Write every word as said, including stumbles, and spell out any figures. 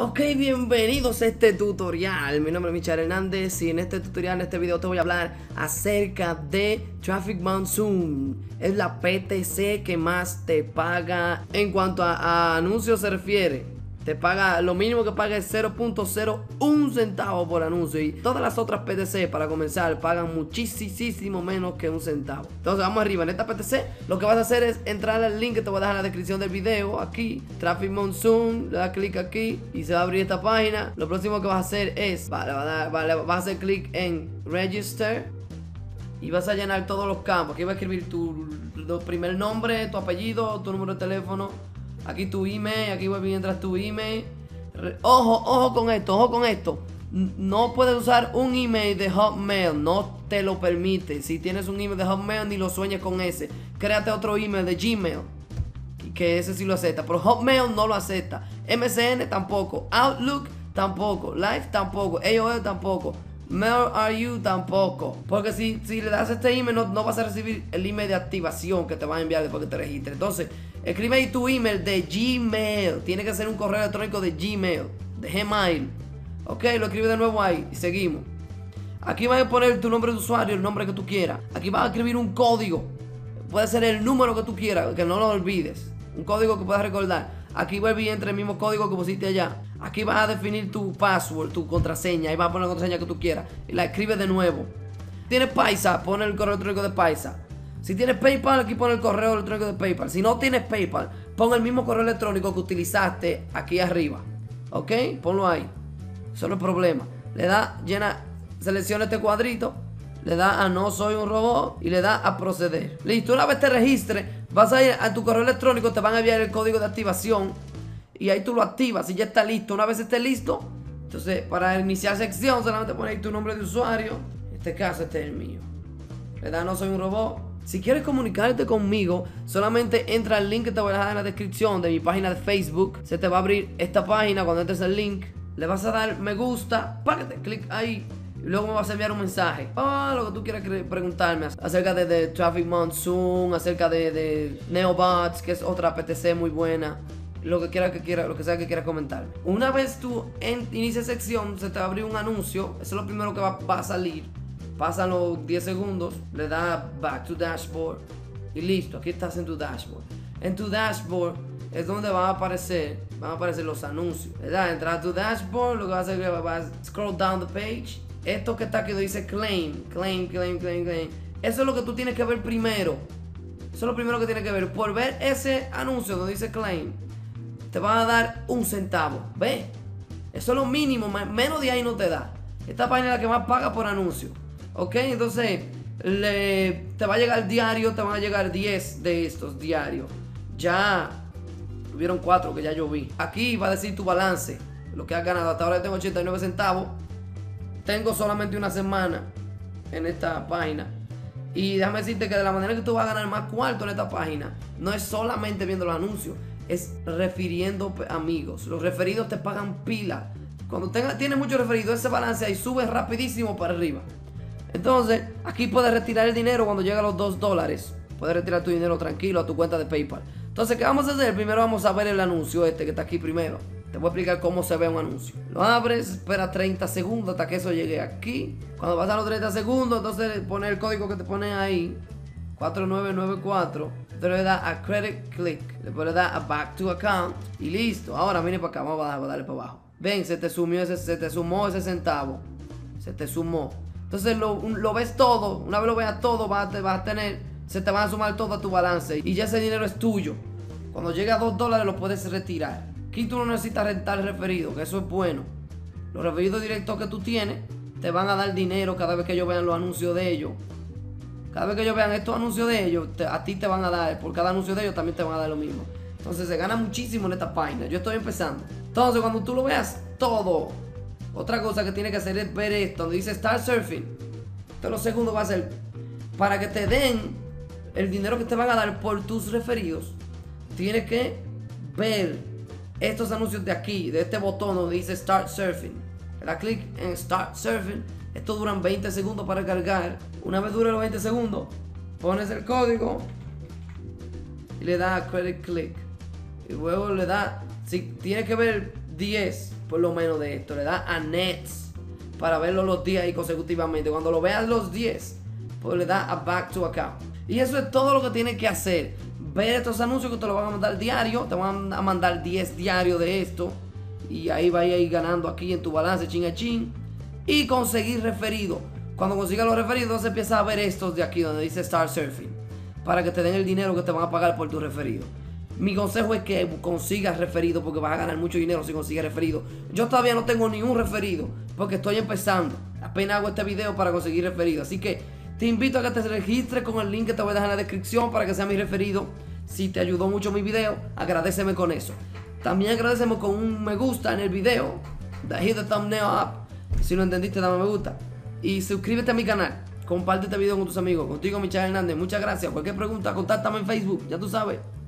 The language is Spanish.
Ok, bienvenidos a este tutorial. Mi nombre es Michael Hernández y en este tutorial, en este video te voy a hablar acerca de Traffic Monsoon. Es la P T C que más te paga en cuanto a, a anuncios se refiere. Te paga, lo mínimo que paga es cero punto cero uno centavo por anuncio. Y todas las otras P T C, para comenzar, pagan muchísimo menos que un centavo. Entonces vamos arriba, en esta P T C lo que vas a hacer es entrar al link que te voy a dejar en la descripción del video. Aquí, Traffic Monsoon, le das clic aquí y se va a abrir esta página. Lo próximo que vas a hacer es, vale, vas a, dar, vale, vas a hacer clic en Register y vas a llenar todos los campos. Aquí vas a escribir tu, tu primer nombre, tu apellido, tu número de teléfono. Aquí tu email, aquí entras tu email. Ojo, ojo con esto, ojo con esto. No puedes usar un email de Hotmail, no te lo permite. Si tienes un email de Hotmail, ni lo sueñes con ese. Créate otro email de Gmail, que ese sí lo acepta, pero Hotmail no lo acepta. M S N tampoco, Outlook tampoco, Live tampoco, A O L tampoco, MailRU tampoco. Porque si, si le das este email no, no vas a recibir el email de activación que te van a enviar después que te registres. Entonces, escribe ahí tu email de Gmail. Tiene que ser un correo electrónico de Gmail, de Gmail. Ok, lo escribe de nuevo ahí y seguimos. Aquí vas a poner tu nombre de usuario, el nombre que tú quieras. Aquí vas a escribir un código. Puede ser el número que tú quieras, que no lo olvides. Un código que puedas recordar. Aquí vuelve y entra el mismo código que pusiste allá. Aquí vas a definir tu password, tu contraseña. Ahí vas a poner la contraseña que tú quieras y la escribes de nuevo. Tienes Paisa, pon el correo electrónico de Paisa. Si tienes PayPal, aquí pon el correo electrónico de PayPal. Si no tienes PayPal, pon el mismo correo electrónico que utilizaste aquí arriba. ¿Ok? Ponlo ahí. Eso no es problema. Le da, llena, selecciona este cuadrito. Le da a no soy un robot y le da a proceder. Listo, una vez te registres, vas a ir a tu correo electrónico, te van a enviar el código de activación y ahí tú lo activas y ya está listo. Una vez esté listo, entonces para iniciar sección solamente pones ahí tu nombre de usuario. En este caso este es el mío. Le da no soy un robot. Si quieres comunicarte conmigo, solamente entra al link que te voy a dejar en la descripción de mi página de Facebook. Se te va a abrir esta página. Cuando entres al link, le vas a dar me gusta, págate, clic ahí. Y luego me vas a enviar un mensaje. Ah, lo que tú quieras preguntarme acerca de, de Traffic Monsoon, acerca de, de Neobots, que es otra P T C muy buena. Lo que quiera que quiera, lo que sea que quieras comentarme. Una vez tú en, inicies sección, se te va a abrir un anuncio. Eso es lo primero que va, va a salir. Pasan los diez segundos, le das back to dashboard y listo, aquí estás en tu dashboard. En tu dashboard es donde van a aparecer, van a aparecer los anuncios. Le das entrar a tu dashboard, lo que vas a hacer es que vas a scroll down the page. Esto que está aquí dice claim, claim, claim, claim, claim. Eso es lo que tú tienes que ver primero. Eso es lo primero que tienes que ver. Por ver ese anuncio donde dice claim, te van a dar un centavo. ¿Ves? Eso es lo mínimo, menos de ahí no te da. Esta página es la que más paga por anuncio. Ok, entonces le, te va a llegar diario, te van a llegar diez de estos diarios. Ya hubieron cuatro que ya yo vi. Aquí va a decir tu balance, lo que has ganado. Hasta ahora yo tengo ochenta y nueve centavos. Tengo solamente una semana en esta página. Y déjame decirte que de la manera que tú vas a ganar más cuarto en esta página, no es solamente viendo los anuncios, es refiriendo amigos. Los referidos te pagan pila. Cuando tenga, tienes muchos referidos, ese balance ahí sube rapidísimo para arriba. Entonces, aquí puedes retirar el dinero cuando llega a los dos dólares. Puedes retirar tu dinero tranquilo a tu cuenta de PayPal. Entonces, ¿qué vamos a hacer? Primero vamos a ver el anuncio este que está aquí primero. Te voy a explicar cómo se ve un anuncio. Lo abres, espera treinta segundos hasta que eso llegue aquí. Cuando pasan los treinta segundos, entonces pones el código que te pone ahí, cuatro nueve nueve cuatro. Entonces le das a Credit Click. Después le das a Back to Account. Y listo. Ahora viene para acá. Vamos a darle para abajo. Ven, se te sumió ese, se te sumó ese centavo. Se te sumó. Entonces lo, lo ves todo. Una vez lo veas todo, vas, te vas a tener, se te van a sumar todo a tu balance. Y ya ese dinero es tuyo. Cuando llegue a dos dólares lo puedes retirar. Aquí tú no necesitas rentar referido, que eso es bueno. Los referidos directos que tú tienes te van a dar dinero cada vez que ellos vean los anuncios de ellos. Cada vez que ellos vean estos anuncios de ellos, te, a ti te van a dar, por cada anuncio de ellos también te van a dar lo mismo. Entonces se gana muchísimo en esta página. Yo estoy empezando. Entonces cuando tú lo veas todo, otra cosa que tienes que hacer es ver esto, donde dice Start Surfing. Esto lo segundo va a ser para que te den el dinero que te van a dar por tus referidos. Tienes que ver estos anuncios de aquí, de este botón donde dice Start Surfing. Le das clic en Start Surfing. Esto duran veinte segundos para cargar. Una vez dure los veinte segundos, pones el código y le das a Credit Click. Y luego le das, si tienes que ver diez por lo menos de esto. Le das a Next para verlo los días ahí consecutivamente. Cuando lo veas los diez, pues le das a Back to Account. Y eso es todo lo que tienes que hacer. Ver estos anuncios que te lo van a mandar diario. Te van a mandar diez diarios de esto. Y ahí vas a ir ganando aquí en tu balance, chin a chin. Y conseguir referido. Cuando consigas los referidos, entonces empiezas a ver estos de aquí donde dice Start Surfing, para que te den el dinero que te van a pagar por tu referido. Mi consejo es que consigas referido, porque vas a ganar mucho dinero si consigues referido. Yo todavía no tengo ningún referido porque estoy empezando. Apenas hago este video para conseguir referido. Así que te invito a que te registres con el link que te voy a dejar en la descripción para que sea mi referido. Si te ayudó mucho mi video, agradeceme con eso. También agradeceme con un me gusta en el video. Hit the thumbnail up. Si no entendiste, dame me gusta. Y suscríbete a mi canal. Comparte este video con tus amigos. Contigo, Michael Hernández. Muchas gracias. Cualquier pregunta, contáctame en Facebook. Ya tú sabes.